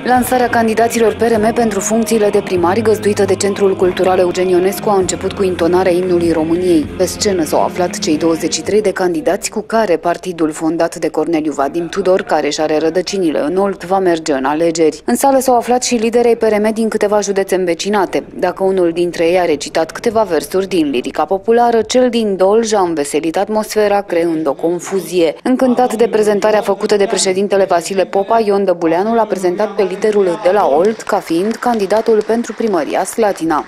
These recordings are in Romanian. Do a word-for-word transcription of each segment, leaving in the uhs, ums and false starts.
Lansarea candidaților P R M pentru funcțiile de primari, găzduită de Centrul Cultural Eugen Ionescu, a început cu intonarea imnului României. Pe scenă s-au aflat cei douăzeci și trei de candidați cu care partidul fondat de Corneliu Vadim Tudor, care își are rădăcinile în Olt, va merge în alegeri. În sală s-au aflat și liderii P R M din câteva județe învecinate. Dacă unul dintre ei a recitat câteva versuri din lirica populară, cel din Dolj a înveselit atmosfera, creând o confuzie. Încântat de prezentarea făcută de președintele Vasile Popa, Ion Dăbuleanu l-a prezentat pe liderul de la Olt ca fiind candidatul pentru primăria Slatina.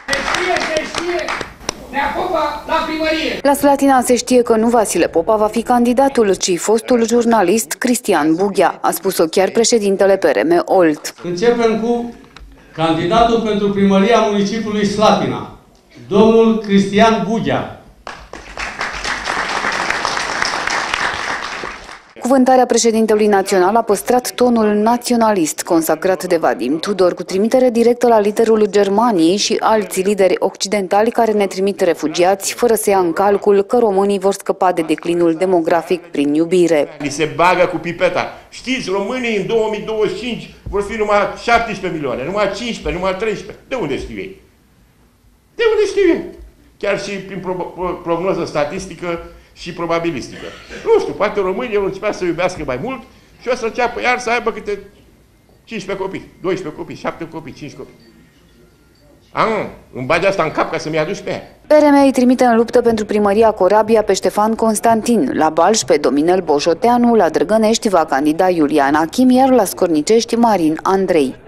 La Slatina se știe că nu Vasile Popa va fi candidatul, ci fostul jurnalist Cristian Bughea, a spus-o chiar președintele P R M Olt. Începem cu candidatul pentru primăria municipiului Slatina, domnul Cristian Bughea. Cuvântarea președintelui național a păstrat tonul naționalist consacrat de Vadim Tudor, cu trimitere directă la liderul Germaniei și alți lideri occidentali care ne trimit refugiați, fără să ia în calcul că românii vor scăpa de declinul demografic prin iubire. Li se bagă cu pipeta. Știți, românii în două mii douăzeci și cinci vor fi numai șaptesprezece milioane, numai cincisprezece, numai treisprezece. De unde știu ei? De unde știu ei? Chiar și prin pro pro prognoză statistică și probabilistică. Nu știu, poate românii au început să iubească mai mult și o să înceapă iar să aibă câte cincisprezece copii, doisprezece copii, șapte copii, cinci copii. Am, îmi bagi asta în cap ca să-mi aduci pe ea. P R M îi trimite în luptă pentru primăria Corabia pe Ștefan Constantin, la Balș pe Dominel Bojoteanu, la Drăgănești va candida Iulian Achim, iar la Scornicești Marin Andrei.